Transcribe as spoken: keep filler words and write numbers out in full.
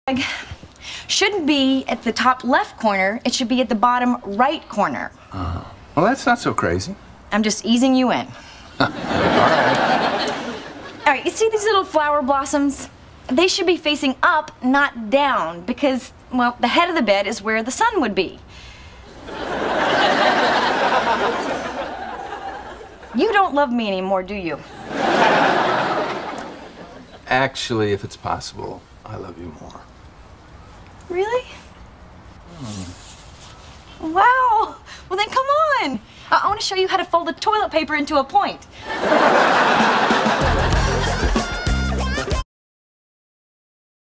shouldn't be at the top left corner. It should be at the bottom right corner. Uh, well, that's not so crazy. I'm just easing you in. All right. All right, you see these little flower blossoms? They should be facing up, not down, because, well, the head of the bed is where the sun would be. You don't love me anymore, do you? Actually, if it's possible, I love you more. Really? Hmm. Wow. Well, then come on. I, I want to show you how to fold the toilet paper into a point.